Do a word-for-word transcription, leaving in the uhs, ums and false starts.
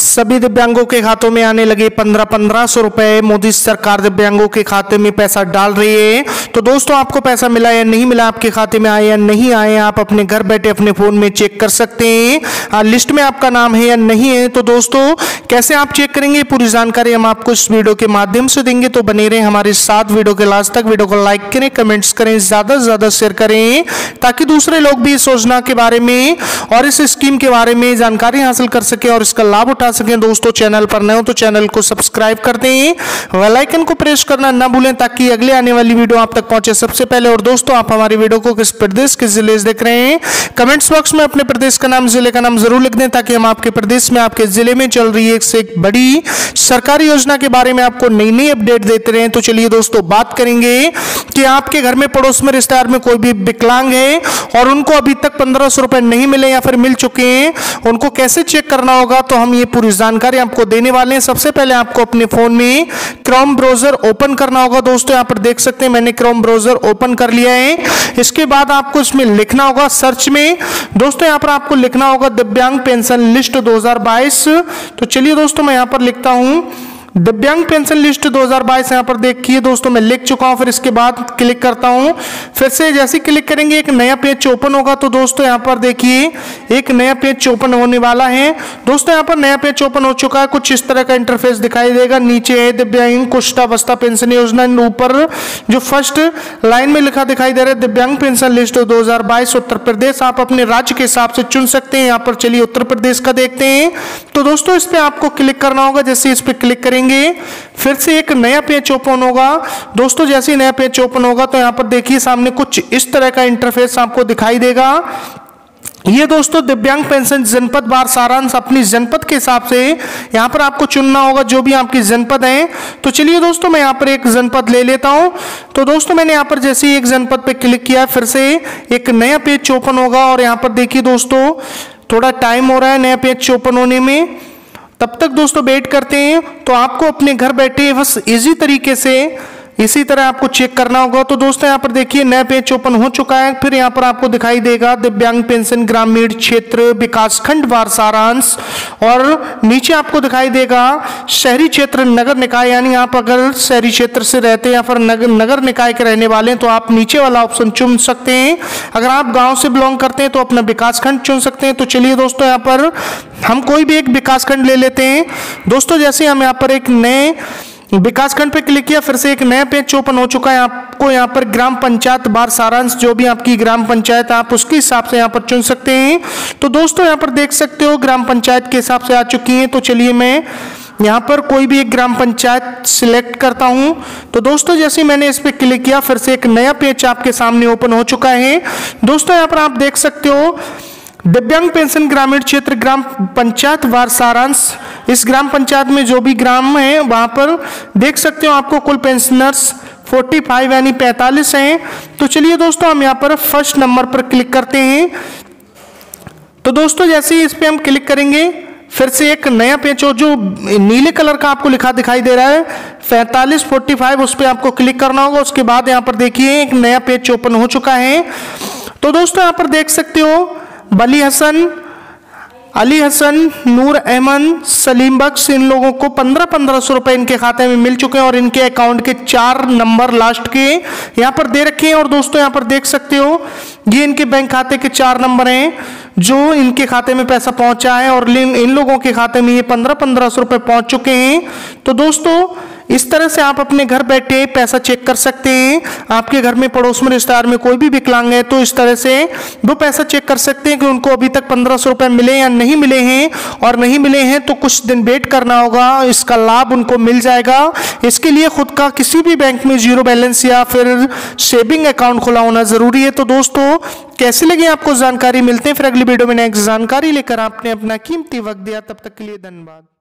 सभी दिव्यांगों के खातों में आने लगे पंद्रह पंद्रह सौ रुपए। मोदी सरकार दिव्यांगों के खाते में पैसा डाल रही है। तो दोस्तों आपको पैसा मिला या नहीं मिला, आपके खाते में आया या नहीं आया, आप अपने घर बैठे अपने फोन में चेक कर सकते हैं। लिस्ट में आपका नाम है या नहीं है। तो दोस्तों कैसे आप चेक करेंगे, पूरी जानकारी हम आपको इस वीडियो के माध्यम से देंगे। तो बने रहे हमारे साथ वीडियो के लास्ट तक। वीडियो को लाइक करें, कमेंट्स करें, ज्यादा से ज्यादा शेयर करें ताकि दूसरे लोग भी इस योजना के बारे में और इस स्कीम के बारे में जानकारी हासिल कर सके और इसका लाभ उठा सकें। दोस्तों चैनल पर नए हो तो चैनल को सब्सक्राइब कर दें, बेल आइकन को प्रेस करना ना भूलें ताकि अगले आने वाली वीडियो आप तक पहुंचे सबसे पहले। और दोस्तों आप हमारी वीडियो को किस प्रदेश किस जिले से देख रहे हैं, कमेंट्स बॉक्स में अपने प्रदेश का नाम, जिले का नाम जरूर लिख दें ताकि हम आपके प्रदेश में आपके जिले में चल रही एक से एक बड़ी सरकारी योजना के बारे में आपको नई नई अपडेट देते रहे। तो चलिए दोस्तों बात करेंगे कि आपके घर में पड़ोस में रिश्तेदार में कोई भी विकलांग है और उनको अभी तक पंद्रह सौ रुपए नहीं मिले या फिर मिल चुके हैं, उनको कैसे चेक करना होगा। तो हम ये पूरी जानकारी आपको देने वाले हैं। सबसे पहले आपको अपने फोन में क्रोम ब्राउजर ओपन करना होगा। दोस्तों यहाँ पर देख सकते हैं मैंने क्रोम ब्राउजर ओपन कर लिया है। इसके बाद आपको इसमें लिखना होगा सर्च में, दोस्तों यहाँ पर आपको लिखना होगा दिव्यांग पेंशन लिस्ट दो हज़ार बाईस। तो चलिए दोस्तों मैं यहाँ पर लिखता हूं दिव्यांग पेंशन लिस्ट दो हज़ार बाईस। यहाँ पर देखिए दोस्तों मैं लिख चुका हूँ। फिर इसके बाद क्लिक करता हूँ। फिर से जैसे क्लिक करेंगे एक नया पेज ओपन होगा। तो दोस्तों यहाँ पर देखिए एक नया पेज ओपन होने वाला है। दोस्तों यहाँ पर नया पेज ओपन हो चुका है। कुछ इस तरह का इंटरफेस दिखाई देगा। नीचे है दिव्यांग कुष्ठावस्था पेंशन योजना, ऊपर जो फर्स्ट लाइन में लिखा दिखाई दे रहा है दिव्यांग पेंशन लिस्ट दो हज़ार बाईस उत्तर प्रदेश। आप अपने राज्य के हिसाब से चुन सकते हैं। यहाँ पर चलिए उत्तर प्रदेश का देखते हैं। तो दोस्तों इस पर आपको क्लिक करना होगा। जैसे इस पर क्लिक करेंगे फिर से एक नया पेज ओपन होगा। दोस्तों जैसे ही नया पेज ओपन होगा तो यहां पर देखिए सामने कुछ इस तरह का इंटरफेस आपको दिखाई देगा। ये दोस्तों दिव्यांग पेंशन जनपद वार सारांश अपनी जनपद के हिसाब से यहाँ पर आपको चुनना होगा जो भी आपकी जनपद है। तो चलिए दोस्तों मैं यहाँ पर एक जनपद ले लेता हूँ। तो दोस्तों मैंने यहाँ पर जैसे ही एक जनपद पे क्लिक किया फिर से एक नया पेज ओपन होगा और यहाँ पर देखिए दोस्तों थोड़ा टाइम हो रहा है नया पेज ओपन होने में, तब तक दोस्तों वेट करते हैं। तो आपको अपने घर बैठे बस इजी तरीके से इसी तरह आपको चेक करना होगा। तो दोस्तों यहाँ पर देखिए नया पेज ओपन हो चुका है। फिर यहाँ पर आपको दिखाई देगा दिव्यांग पेंशन ग्रामीण क्षेत्र विकास खंड वार सारांश और नीचे आपको दिखाई देगा शहरी क्षेत्र नगर निकाय। यानी आप अगर शहरी क्षेत्र से रहते हैं या फिर नगर नगर निकाय के रहने वाले हैं तो आप नीचे वाला ऑप्शन चुन सकते हैं। अगर आप गाँव से बिलोंग करते हैं तो अपना विकास खंड चुन सकते हैं। तो चलिए दोस्तों यहाँ पर हम कोई भी एक विकास खंड ले लेते हैं। दोस्तों जैसे हम यहाँ पर एक नए विकास खंड पे क्लिक किया फिर से एक नया पेज ओपन हो चुका है। आपको यहाँ पर ग्राम पंचायत बार सारांश जो भी आपकी ग्राम पंचायत आप उसके हिसाब से यहाँ पर चुन सकते हैं। तो दोस्तों यहाँ पर देख सकते हो ग्राम पंचायत के हिसाब से आ चुकी है। तो चलिए मैं यहाँ पर कोई भी एक ग्राम पंचायत सिलेक्ट करता हूँ। तो दोस्तों जैसे मैंने इस पर क्लिक किया फिर से एक नया पेज आपके सामने ओपन हो चुका है। दोस्तों यहाँ पर आप देख सकते हो दिव्यांग पेंशन ग्रामीण क्षेत्र ग्राम पंचायत वार सारांश। इस ग्राम पंचायत में जो भी ग्राम है वहां पर देख सकते हो आपको कुल पेंशनर्स पैंतालीस यानी पैंतालीस हैं। तो चलिए दोस्तों हम यहाँ पर फर्स्ट नंबर पर क्लिक करते हैं। तो दोस्तों जैसे ही इस पे हम क्लिक करेंगे फिर से एक नया पेज हो जो नीले कलर का आपको लिखा दिखाई दे रहा है पैंतालीस पैंतालीस, उस पर आपको क्लिक करना होगा। उसके बाद यहाँ पर देखिए एक नया पेज ओपन हो चुका है। तो दोस्तों यहाँ पर देख सकते हो बली हसन, अली हसन, नूर अहमद, सलीम बख्श, इन लोगों को पंद्रह पंद्रह सौ रुपए इनके खाते में मिल चुके हैं और इनके अकाउंट के चार नंबर लास्ट के यहाँ पर दे रखे हैं। और दोस्तों यहाँ पर देख सकते हो ये इनके बैंक खाते के चार नंबर हैं जो इनके खाते में पैसा पहुंचा है और इन लोगों के खाते में ये पंद्रह पंद्रह सौ रुपए पहुंच चुके हैं। तो दोस्तों इस तरह से आप अपने घर बैठे पैसा चेक कर सकते हैं। आपके घर में पड़ोस में रिश्तेदार में कोई भी विकलांग है तो इस तरह से वो पैसा चेक कर सकते हैं कि उनको अभी तक पंद्रह सौ रुपए मिले या नहीं मिले हैं, और नहीं मिले हैं तो कुछ दिन वेट करना होगा, इसका लाभ उनको मिल जाएगा। इसके लिए खुद का किसी भी बैंक में जीरो बैलेंस या फिर सेविंग अकाउंट खुला होना जरूरी है। तो दोस्तों कैसे लगे आपको जानकारी, मिलते हैं फिर अगली वीडियो में नेक्स्ट जानकारी लेकर। आपने अपना कीमती वक्त दिया, तब तक के लिए धन्यवाद।